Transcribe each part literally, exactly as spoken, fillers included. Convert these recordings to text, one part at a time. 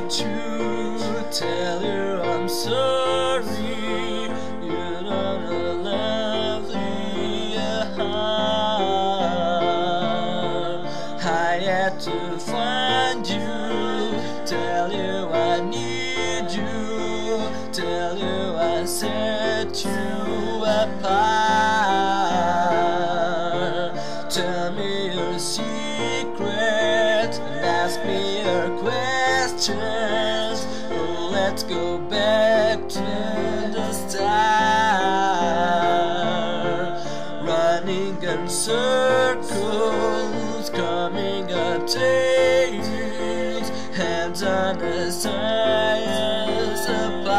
to tell you I'm sorry. You're not a lovely heart. I had to find you, tell you I need you, tell you I set you apart. Tell me your secrets and ask me your questions. Oh, let's go back to the start. Running in circles, coming up tails, hands on the science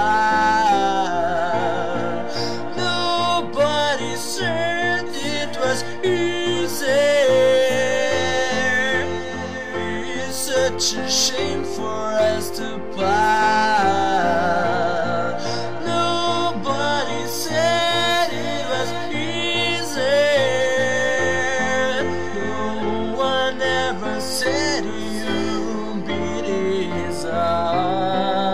apart. Nobody said it was easy. It's such a shame for us to part. Nobody said it was easy. No one ever said you beat his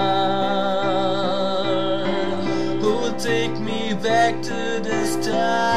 heart. Who will take me back to the start?